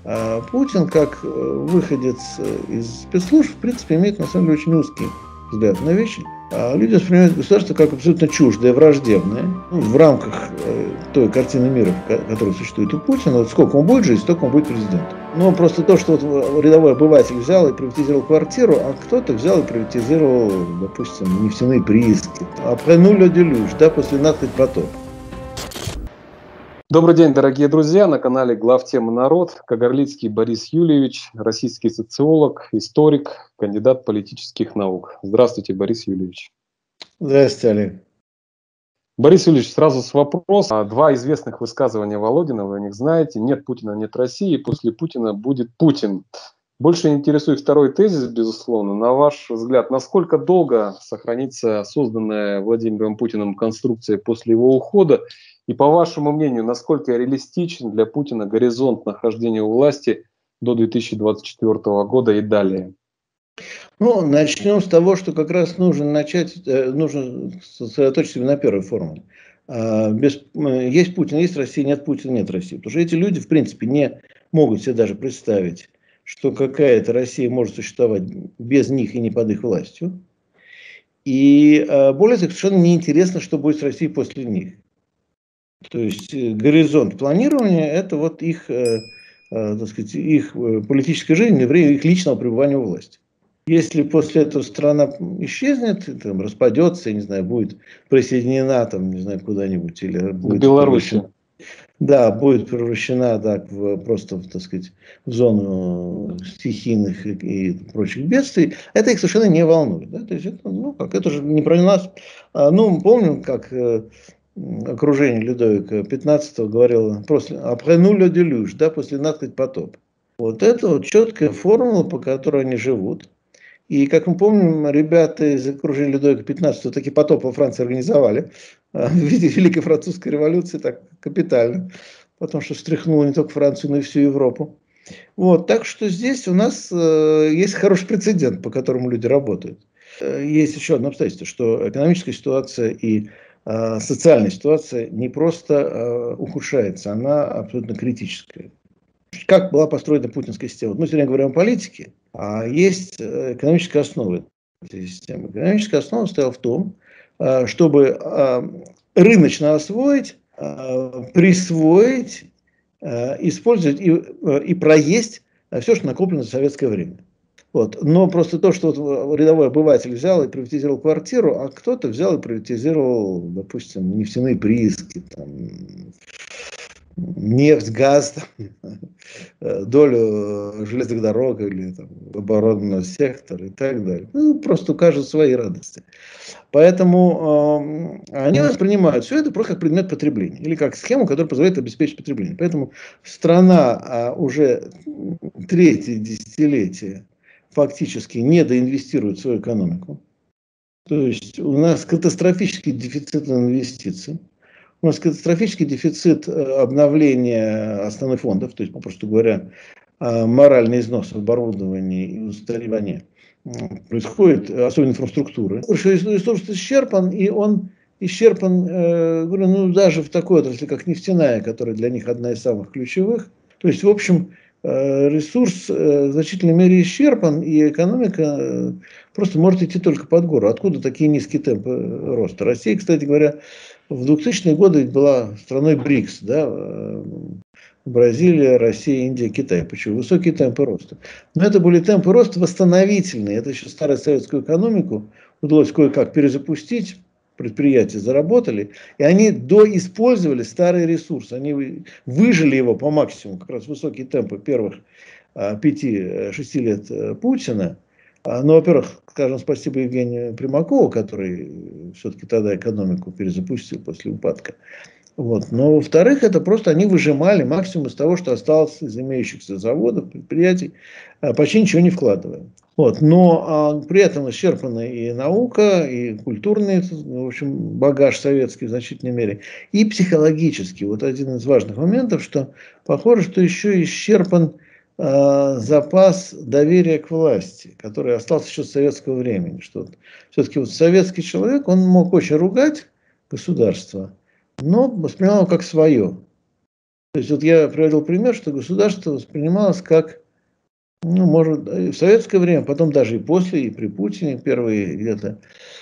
А Путин, как выходец из спецслужб, в принципе, имеет на самом деле очень узкий взгляд на вещи. А люди воспринимают государство как абсолютно чуждое, враждебное. Ну, в рамках той картины мира, которая существует у Путина, вот сколько он будет жить, столько он будет президентом. Но просто то, что вот рядовой обыватель взял и приватизировал квартиру, а кто-то взял и приватизировал, допустим, нефтяные прииски. Après nous le déluge, да, после нас хоть потоп. Добрый день, дорогие друзья! На канале Главтема Народ. Кагарлицкий Борис Юльевич, российский социолог, историк, кандидат политических наук. Здравствуйте, Борис Юльевич. Здравствуйте, Олег. Борис Юльевич, сразу с вопросом. Два известных высказывания Володина, вы о них знаете. Нет Путина, нет России. После Путина будет Путин. Больше интересует второй тезис, безусловно. На ваш взгляд, насколько долго сохранится созданная Владимиром Путиным конструкция после его ухода? И по вашему мнению, насколько реалистичен для Путина горизонт нахождения у власти до 2024 года и далее? Ну, начнем с того, что как раз нужно сосредоточиться на первой формуле. Есть Путин, есть Россия, нет Путина, нет России. Потому что эти люди, в принципе, не могут себе даже представить, что какая-то Россия может существовать без них и не под их властью. И более того, совершенно неинтересно, что будет с Россией после них. То есть горизонт планирования – это вот их, так сказать, их политическая жизнь, время их личного пребывания у власти. Если после этого страна исчезнет, там, распадется, я не знаю, будет присоединена там, не знаю, куда-нибудь или будет Беларуси. Да, будет превращена так, просто, так сказать, в зону стихийных и прочих бедствий, это их совершенно не волнует. Да? То есть это, ну, это же не про нас. Ну, помним, как окружение Людовика XV говорило после «après nous le déluge», да, после нас хоть потоп. Вот это вот четкая формула, по которой они живут. И, как мы помним, ребята из окружения Людовика XV таки потоп во Франции организовали в виде Великой Французской революции, так капитально, потому что встряхнуло не только Францию, но и всю Европу. Вот, так что здесь у нас есть хороший прецедент, по которому люди работают. Есть еще одно обстоятельство, что экономическая ситуация и социальная ситуация не просто ухудшается, она абсолютно критическая. Как была построена путинская система? Мы сегодня говорим о политике, а есть экономическая основа этой системы. Экономическая основа стояла в том, чтобы рыночно освоить, присвоить, использовать и проесть все, что накоплено за советское время. Вот. Но просто то, что вот рядовой обыватель взял и приватизировал квартиру, а кто-то взял и приватизировал, допустим, нефтяные прииски, там, нефть, газ, долю железных дорог или там, оборонного сектора и так далее. Ну, просто у каждого свои радости. Поэтому они воспринимают все это просто как предмет потребления или как схему, которая позволяет обеспечить потребление. Поэтому страна уже третье десятилетие фактически недоинвестирует в свою экономику. То есть у нас катастрофический дефицит инвестиций. У нас катастрофический дефицит обновления основных фондов, то есть, попросту говоря, моральный износ оборудования и устаревание происходит, особенно инфраструктуры. Ресурс исчерпан, и он исчерпан, говорю, ну, даже в такой отрасли, как нефтяная, которая для них одна из самых ключевых. То есть, в общем, ресурс в значительной мере исчерпан, и экономика просто может идти только под гору. Откуда такие низкие темпы роста? Россия, кстати говоря, в 2000-е годы была страной БРИКС, да, Бразилия, Россия, Индия, Китай. Почему? Высокие темпы роста. Но это были темпы роста восстановительные. Это еще старую советскую экономику удалось кое-как перезапустить. Предприятия заработали, и они доиспользовали старый ресурс. Они выжили его по максимуму. Как раз высокие темпы первых 5-6 лет Путина. Ну, во-первых, скажем спасибо Евгению Примакову, который все-таки тогда экономику перезапустил после упадка. Вот. Но, во-вторых, это просто они выжимали максимум из того, что осталось из имеющихся заводов, предприятий, почти ничего не вкладывая. Вот. Но при этом исчерпана и наука, и культурный, в общем, багаж советский в значительной мере, и психологический. Вот один из важных моментов, что похоже, что еще исчерпан запас доверия к власти, который остался еще с советского времени. Что все-таки вот советский человек, он мог очень ругать государство, но воспринимал его как свое. То есть вот я приводил пример, что государство воспринималось как, ну, может, в советское время, потом даже и после, и при Путине первые где-то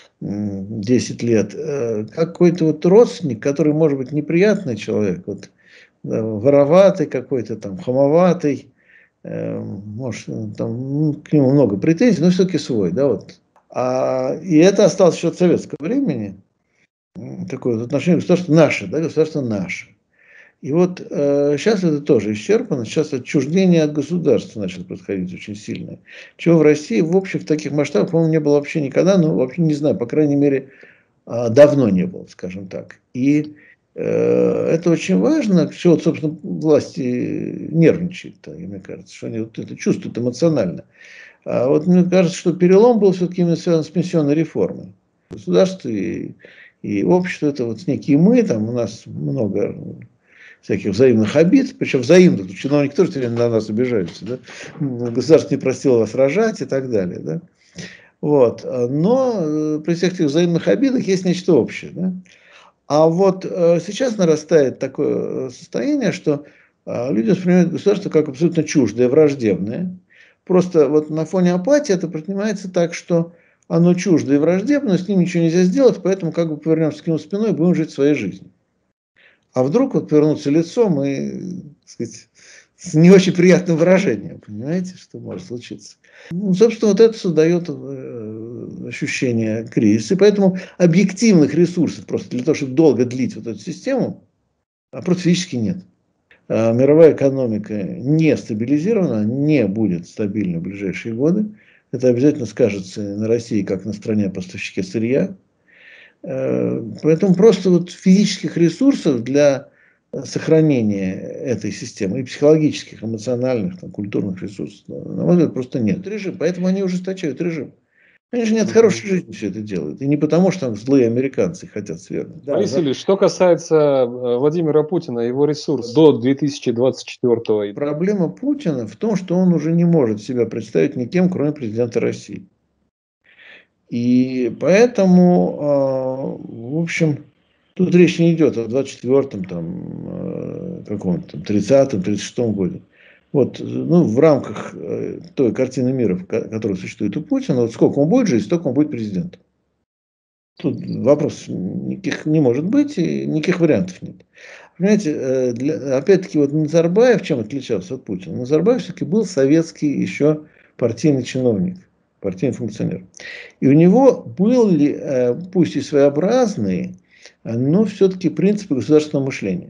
10 лет, как какой-то вот родственник, который может быть неприятный человек, вот, да, вороватый какой-то там, хамоватый, может, там, ну, к нему много претензий, но все-таки свой, да, вот. И это осталось еще от советского времени, такое вот отношение государства наше, да, государство наше. И вот сейчас это тоже исчерпано, сейчас отчуждение от государства начало происходить очень сильное. Чего в России, в общем, в таких масштабах, по-моему, не было вообще никогда, ну, вообще не знаю, по крайней мере, давно не было, скажем так. И это очень важно, что, вот, собственно, власти нервничают, мне кажется, что они вот это чувствуют эмоционально. А вот мне кажется, что перелом был все-таки именно связан с пенсионной реформой. Государство и общество, это вот некие мы, там у нас много всяких взаимных обид, причем взаимных, чиновники тоже все время на нас обижаются, да? Государство не простило вас рожать и так далее, да? Вот. Но при всех этих взаимных обидах есть нечто общее, да? А вот сейчас нарастает такое состояние, что люди воспринимают государство как абсолютно чуждое, враждебное. Просто вот на фоне апатии это принимается так, что оно чуждое и враждебное, с ним ничего нельзя сделать, поэтому как бы повернемся к нему спиной и будем жить своей жизнью. А вдруг вот повернуться лицом и, так сказать, с не очень приятным выражением, понимаете, что может случиться. Ну, собственно, вот это создает ощущение кризиса. И поэтому объективных ресурсов просто для того, чтобы долго длить вот эту систему, просто физически нет. Мировая экономика не стабилизирована, не будет стабильна в ближайшие годы. Это обязательно скажется на России, как на стране-поставщике сырья. Поэтому просто вот физических ресурсов для сохранения этой системы, и психологических, эмоциональных, там, культурных ресурсов, на мой взгляд, просто нет. Режим, поэтому они ужесточают режим. Они же не от хорошей жизни все это делают. И не потому, что там злые американцы хотят свергнуть. Да, Борис Ильич, что касается Владимира Путина, его ресурс до 2024 года. Проблема Путина в том, что он уже не может себя представить никем, кроме президента России. И поэтому, в общем, тут речь не идет о 24-м, там, каком-то 30-м, 36-м годе. Вот, ну, в рамках той картины мира, которая существует у Путина, вот сколько он будет жить, столько он будет президентом. Тут вопросов никаких не может быть, и никаких вариантов нет. Понимаете, опять-таки, вот Назарбаев чем отличался от Путина? Назарбаев все-таки был советский еще партийный чиновник, партийный функционер. И у него были, пусть и своеобразные, но все-таки принципы государственного мышления.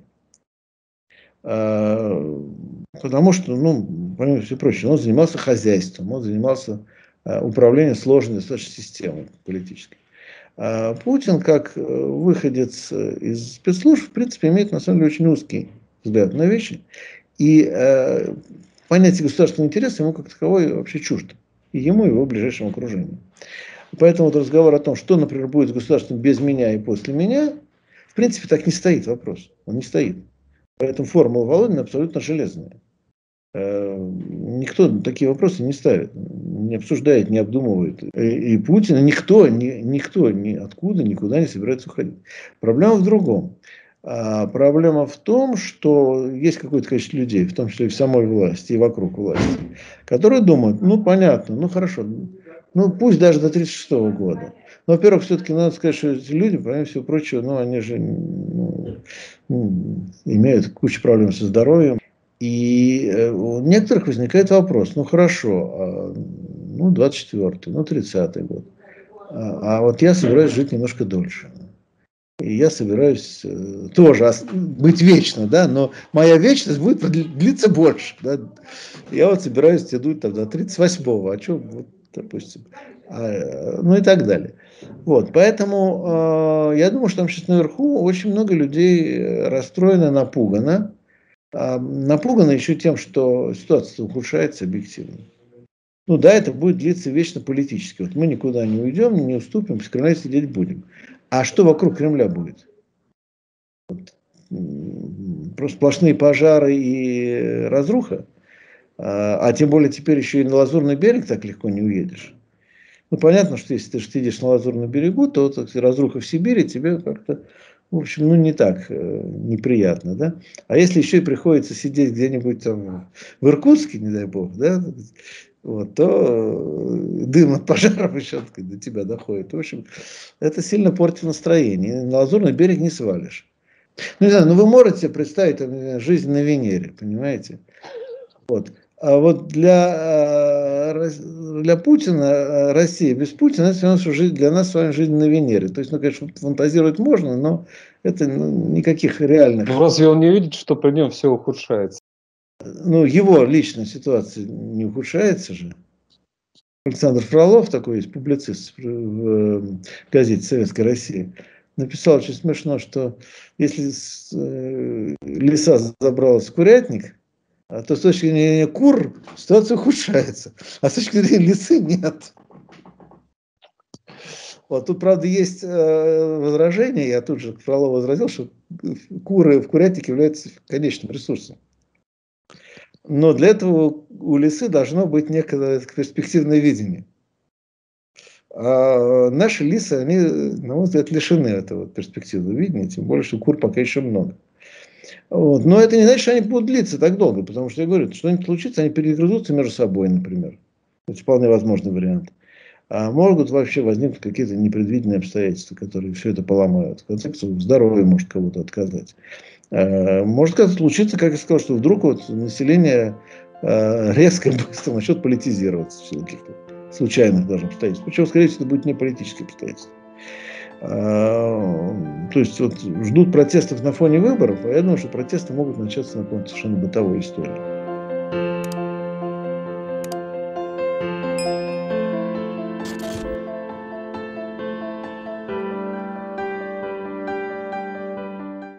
Потому что, ну, помимо всего прочего, он занимался хозяйством, он занимался управлением сложной достаточно системой политической. Путин, как выходец из спецслужб, в принципе, имеет на самом деле очень узкий взгляд на вещи. И понятие государственного интереса ему как таковой вообще чуждо. И ему, и его ближайшему окружению. Поэтому вот разговор о том, что, например, будет с государством без меня и после меня, в принципе, так не стоит вопрос. Он не стоит. Поэтому формула Володина абсолютно железная. Никто такие вопросы не ставит, не обсуждает, не обдумывает. И Путин, никто ни откуда, никуда не собирается уходить. Проблема в другом. Проблема в том, что есть какое-то количество людей, в том числе и в самой власти, и вокруг власти, которые думают, ну понятно, ну хорошо, ну пусть даже до 1936 года. Но, во-первых, все-таки надо сказать, что эти люди, помимо всего прочего, ну они же имеют кучу проблем со здоровьем. И у некоторых возникает вопрос, ну хорошо, ну 24-й, ну 30-й год, а вот я собираюсь жить немножко дольше. И я собираюсь тоже быть вечно, да, но моя вечность будет длиться больше. Да. Я вот собираюсь тянуть там, до 38-го, а что, вот, допустим, ну и так далее. Вот, поэтому я думаю, что там сейчас наверху очень много людей расстроено, напугано. Напуганы еще тем, что ситуация ухудшается объективно. Ну да, это будет длиться вечно политически. Вот мы никуда не уйдем, не уступим, с Кремля сидеть будем. А что вокруг Кремля будет? Просто сплошные пожары и разруха. А тем более теперь еще и на Лазурный берег так легко не уедешь. Ну понятно, что если ты сидишь на Лазурном берегу, то так, разруха в Сибири тебе как-то в общем, ну не так неприятно, да. А если еще и приходится сидеть где-нибудь там в Иркутске, не дай бог, да, вот, то дым от пожаров еще до тебя доходит. В общем, это сильно портит настроение. На Лазурный берег не свалишь. Ну, не знаю, ну вы можете себе представить там, жизнь на Венере, понимаете? Вот. А вот для Путина, Россия без Путина, это все равно, что для нас с вами жизнь на Венере. То есть, ну, конечно, фантазировать можно, но это никаких Ну, реальных, разве он не видит, что при нем все ухудшается? ну, его личная ситуация не ухудшается же. Александр Фролов, такой есть публицист в газете «Советская Россия», написал очень смешно, что если лиса забралась в курятник, то с точки зрения кур ситуация ухудшается, а с точки зрения лисы нет. Вот, тут, правда, есть возражение, я тут же Фролов возразил, что куры в курятнике являются конечным ресурсом. Но для этого у лисы должно быть некое перспективное видение. А наши лисы, они, на мой взгляд, лишены этого перспективного видения, тем более, что кур пока еще много. Вот. Но это не значит, что они будут длиться так долго, потому что я говорю, что-нибудь случится, они перегрызутся между собой, например. Это вполне возможный вариант. А могут вообще возникнуть какие-то непредвиденные обстоятельства, которые все это поломают. В конце концов, здоровье может кого-то отказать. Может как-то случиться, как я сказал, что вдруг вот население резко быстро начнет политизироваться в силу каких-то случайных даже обстоятельств. Причем, скорее всего, это будет не политические обстоятельства. То есть вот ждут протестов на фоне выборов, а я думаю, что протесты могут начаться на какой-то совершенно бытовой истории.